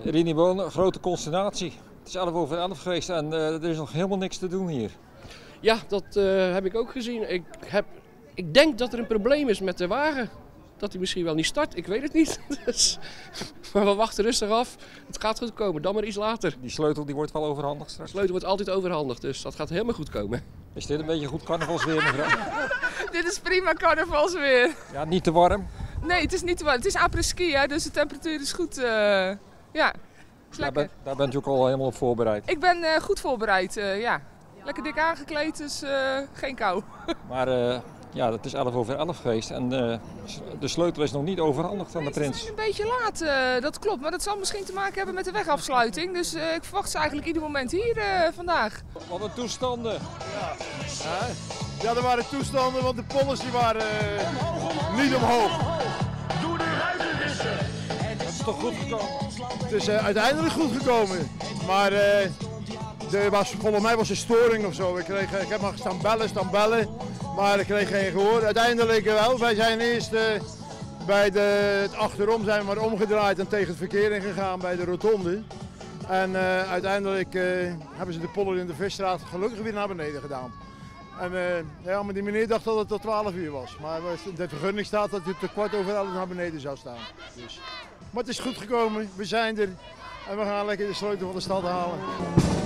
Rini Boon, een grote consternatie. Het is 11:11 geweest en er is nog helemaal niks te doen hier. Ja, dat heb ik ook gezien. Ik denk dat er een probleem is met de wagen. Dat hij misschien wel niet start, ik weet het niet. Dus, maar we wachten rustig af. Het gaat goed komen, dan maar iets later. Die sleutel die wordt wel overhandigd De straks. sleutel wordt altijd overhandigd, dus dat gaat helemaal goed komen. Is dit een beetje goed carnavalsweer, mevrouw? Dit is prima carnavalsweer. Ja, niet te warm. Nee, het is niet te warm. Het is après-ski, hè, dus de temperatuur is goed. Ja, is lekker. Daar bent u ook al helemaal op voorbereid. Ik ben goed voorbereid, ja. Lekker dik aangekleed, dus geen kou. Maar ja, het is 11:11 geweest en de sleutel is nog niet overhandigd aan de Ze prins. zijn een beetje laat, dat klopt. Maar dat zal misschien te maken hebben met de wegafsluiting. Dus ik verwacht ze eigenlijk ieder moment hier vandaag. Wat een toestanden. Ja, er waren toestanden, want de pollers die waren niet omhoog. Het is toch goed gekomen? Het is uiteindelijk goed gekomen. Maar volgens mij was er storing of zo. Ik heb maar staan bellen, maar ik kreeg geen gehoor. Uiteindelijk wel. Wij zijn eerst bij het achterom zijn we maar omgedraaid en tegen het verkeer ingegaan bij de rotonde. En uiteindelijk hebben ze de poller in de Visstraat gelukkig weer naar beneden gedaan. En ja, maar die meneer dacht dat het tot 12 uur was. Maar de vergunning staat dat het tot 11:15 naar beneden zou staan. Dus. Maar het is goed gekomen, we zijn er en we gaan lekker de sleutel van de stad halen.